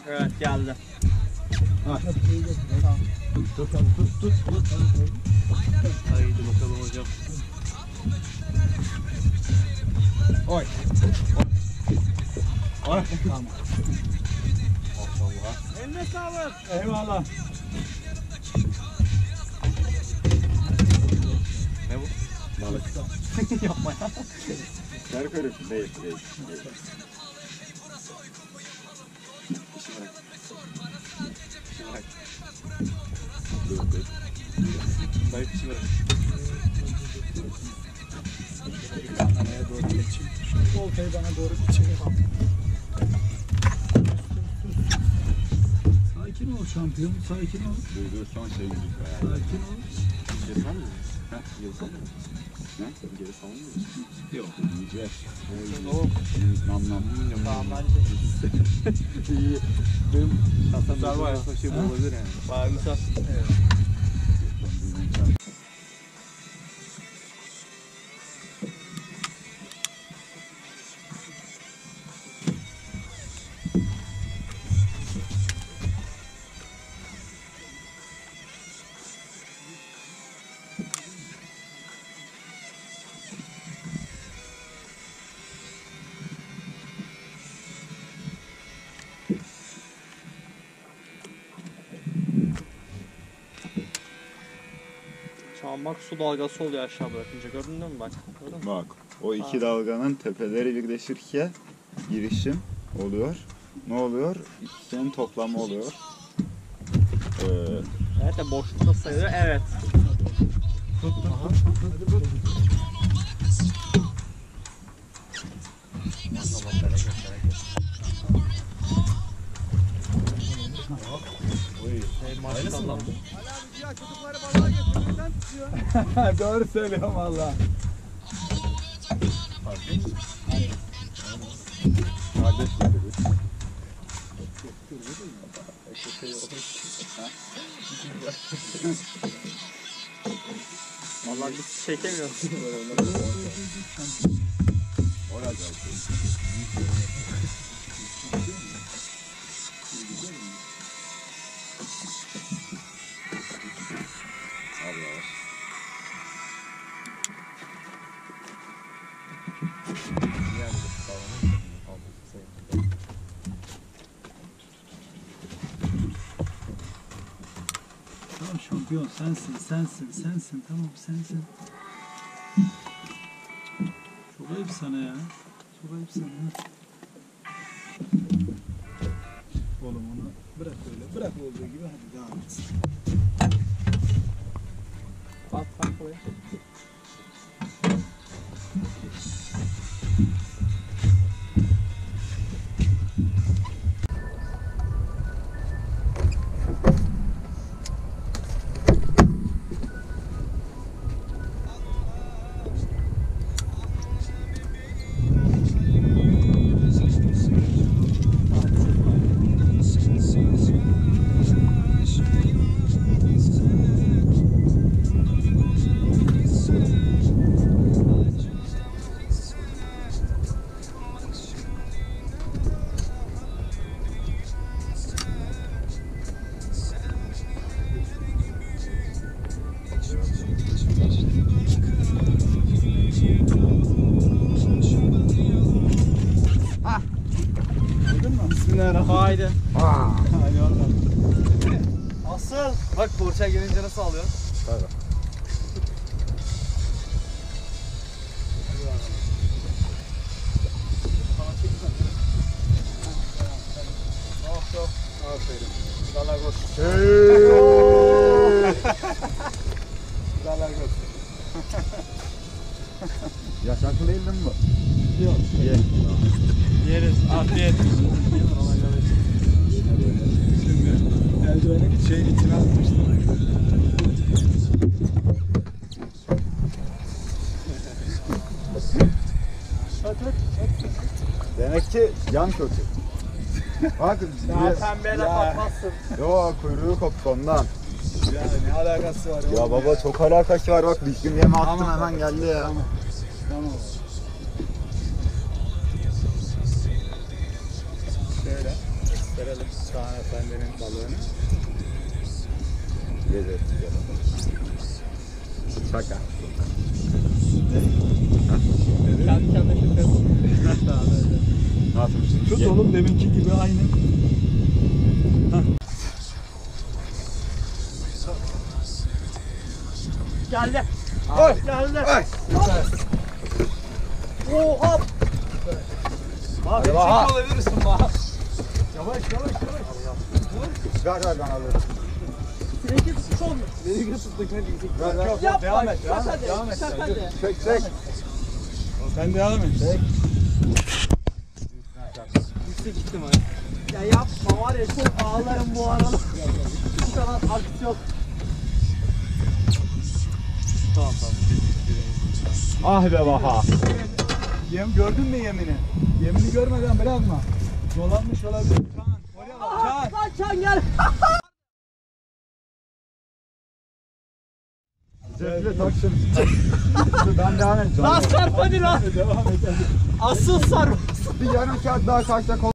Evet geldi. Ha. Tamam. Tut. Haydi bakalım hocam. Oy. Tamam. Maşallah. Eline sağlık. Eyvallah. Ne bu? Balık. Yapma ya. Karkarım. Değil. Dur. Dayı pişi bırak. Kameraya doğru geçeyim. Şu oltayı bana doğru bir çekelim. Sakin ol şampiyon, sakin ol. Dur son şey müzik var. Sakin ol. Geri sal mı? Geri salmıyor mu? Ne? Geri salmıyor mu? Yok. Yiyeceğiz. Oğlum. Nam. Tamam bence. İyi. Benim Hasan bayağı şey olabilir yani. Bayağı güzel. Evet. Çammak su dalgası oluyor aşağı bırakınca. Gördün mü bak? Gördün mü? Bak. O iki dalganın tepeleri birleşirken girişim oluyor. Ne oluyor? İkisinin toplamı oluyor. Evet de boşlukta sayılıyor. Evet. Tut. Hadi tut. Maşallah. Ya çocukları balığa götürmeden tutuyor. Doğru söylüyorum valla. Kardeş getirdik. Vallahi biz çekemiyoruz. Orada. Allah. Tamam şampiyon sensin tamam sensin. Çok ayıp sana ya. Çok ayıp sana. Oğlum onu bırak öyle. Bırak olduğu gibi hadi devam et. At buraya. Haydi. Hadi oradan. Asıl. Bak porça gelince nasıl alıyor? Tabii. Çok. Aferin. Galagos. Galagos. Yaşaklı değil mi bu? Yok. Ye. Yeriz. Afiyet. Şimdi eldiveni şeyin içine atmıştım. Demek ki yan kötü. Bak Daha pembeyle patmazsın. Yo kuyruğu koptu ondan. Ya ne alakası var? Ya oğlum baba çok alakası var bak bir gün yeme attım hemen geldi ya. Tamam. Tamam. Şöyle. gösterelim Kaan Efendi'nin balığını. Gezer. Şaka. Kendi kendine şükür. Nasıl? Tut oğlum deminki gibi aynı. Geldi. Oy. Geldi. Oy. Oo hop. Abi çek olabilirsin bak. Yavaş yavaş yavaş. Ver ben alırım. Seninki son. Beni tuttuk hadi. Yok Yap devam bak, et. çak Devam et. hadi, Devam et. çak hadi. Çek. Sen devam et. Üste gittim hadi. Ya yapma var ya çok ağlarım bu arada. Bu kadar aksiyon. Tamam. Ah be Baha. Yem gördün mü yemini? Yemini görmeden bırakma. Dolanmış olabilir. Çağan. Oraya bak. Çağan. Lan Çağan gel. Cebile taksın. Ben devam edeceğim. Lan sarp hadi lan. Devam et. Asıl sarp. Bir yarım saat daha kalksak